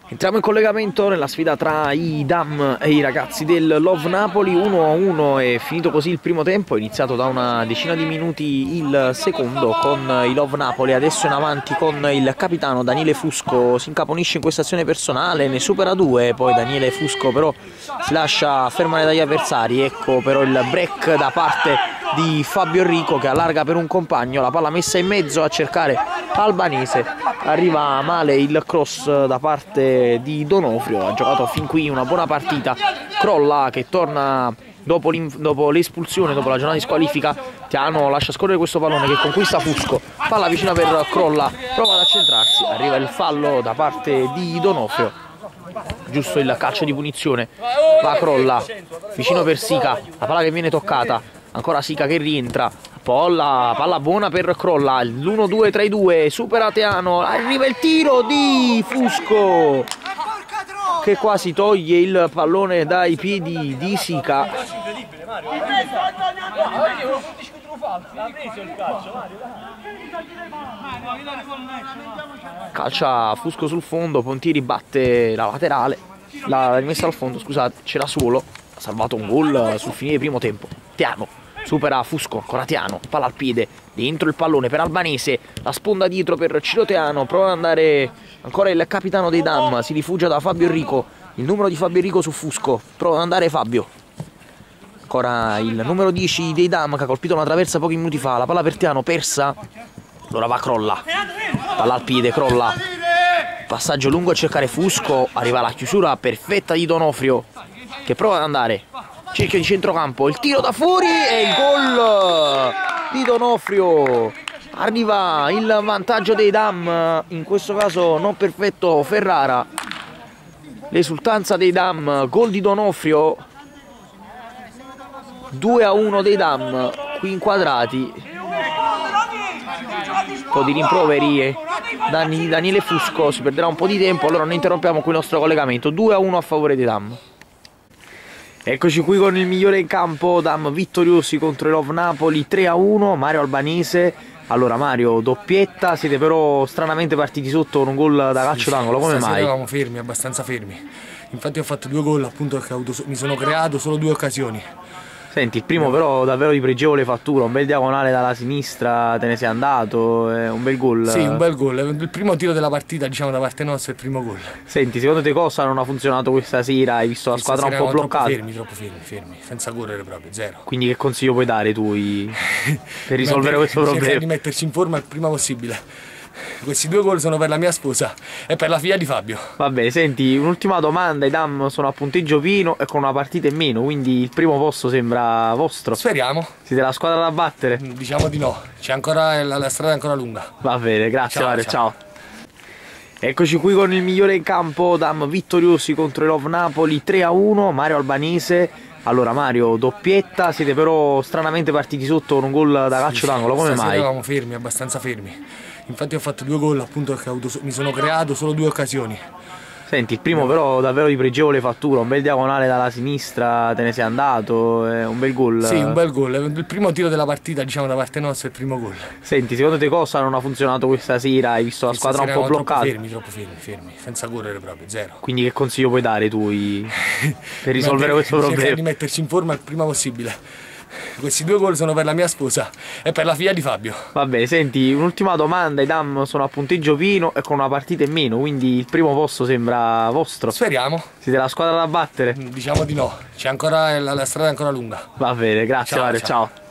Entriamo in collegamento nella sfida tra i Dam e i ragazzi del Love Napoli. 1-1 è finito così il primo tempo, è iniziato da una decina di minuti il secondo con i Love Napoli. Adesso in avanti con il capitano Daniele Fusco, si incaponisce in questa azione personale, ne supera due, poi Daniele Fusco però si lascia fermare dagli avversari. Ecco però il break da parte di Fabio Enrico che allarga per un compagno, la palla messa in mezzo a cercare Albanese, arriva male il cross da parte di Donofrio. Ha giocato fin qui una buona partita, crolla che torna dopo l'espulsione, dopo la giornata di squalifica. Tiano lascia scorrere questo pallone che conquista Fusco, palla vicina per Crolla, prova ad accentrarsi, arriva il fallo da parte di Donofrio, giusto il calcio di punizione, va Crolla vicino per Sica, la palla che viene toccata, ancora Sica che rientra, palla buona per Crolla, l'1-2 tra i due, supera Teano, arriva il tiro di Fusco che quasi toglie il pallone dai piedi di Sica. Calcia Fusco sul fondo, Pontieri batte la laterale, la rimessa al fondo, scusate, c'era solo, ha salvato un gol sul finire primo tempo. Teano supera Fusco, ancora Teano, palla al piede, dentro il pallone per Albanese, la sponda dietro per Ciro Teano, prova ad andare ancora il capitano dei Dam, si rifugia da Fabio Enrico, il numero di Fabio Enrico su Fusco, prova ad andare Fabio, ancora il numero 10 dei Dam che ha colpito una traversa pochi minuti fa, la palla per Teano persa, allora va Crolla, palla al piede, Crolla, passaggio lungo a cercare Fusco, arriva la chiusura perfetta di Donofrio che prova ad andare, cerchio di centrocampo, il tiro da fuori e il gol di Donofrio. Arriva il vantaggio dei Dam, in questo caso non perfetto Ferrara, l'esultanza dei Dam, gol di Donofrio, 2-1 dei Dam qui inquadrati, un po' di rimproveri danni di Daniele Fusco, si perderà un po' di tempo, allora noi interrompiamo qui il nostro collegamento, 2-1 a favore dei Dam. Eccoci qui con il migliore in campo, Dam vittoriosi contro il Love Napoli, 3-1, Mario Albanese. Allora Mario, doppietta, siete però stranamente partiti sotto con un gol da calcio d'angolo, come mai? Eravamo fermi, abbastanza fermi, infatti ho fatto due gol appunto perché mi sono creato solo due occasioni. Senti, il primo però davvero di pregevole fattura, un bel diagonale dalla sinistra, te ne sei andato, un bel gol. Sì, un bel gol, il primo tiro della partita, diciamo da parte nostra, è il primo gol. Senti, secondo te cosa non ha funzionato questa sera? Hai visto la squadra un po' bloccata? Troppo fermi, senza correre proprio, zero. Quindi che consiglio puoi dare tu per risolvere questo problema? Cercare di metterci in forma il prima possibile. Questi due gol sono per la mia sposa e per la figlia di Fabio. Vabbè, senti, un'ultima domanda, i Dam sono a punteggio pieno e con una partita in meno, quindi il primo posto sembra vostro. Speriamo. Siete la squadra da battere? Diciamo di no, c'è ancora la strada è ancora lunga. Va bene, grazie Mario, ciao. Eccoci qui con il migliore in campo, Dam vittoriosi contro il Love Napoli, 3-1, Mario Albanese. Allora Mario, doppietta, siete però stranamente partiti sotto con un gol da calcio d'angolo, come mai? Eravamo fermi, abbastanza fermi, infatti ho fatto due gol appunto perché mi sono creato solo due occasioni. Senti, il primo però davvero di pregevole fattura, un bel diagonale dalla sinistra, te ne sei andato, un bel gol. Sì, un bel gol, il primo tiro della partita, diciamo da parte nostra, è il primo gol. Senti, secondo te cosa non ha funzionato questa sera? Hai visto la squadra un po' bloccata? Troppo fermi, senza correre proprio, zero. Quindi che consiglio puoi dare tu per risolvere questo problema? Cercare di metterci in forma il prima possibile. Questi due gol sono per la mia sposa e per la figlia di Fabio. Vabbè, senti, un'ultima domanda, i Dam sono a punteggio pieno e con una partita in meno, quindi il primo posto sembra vostro. Speriamo. Siete la squadra da battere? Diciamo di no, c'è ancora la strada è ancora lunga. Va bene, grazie Mario, ciao.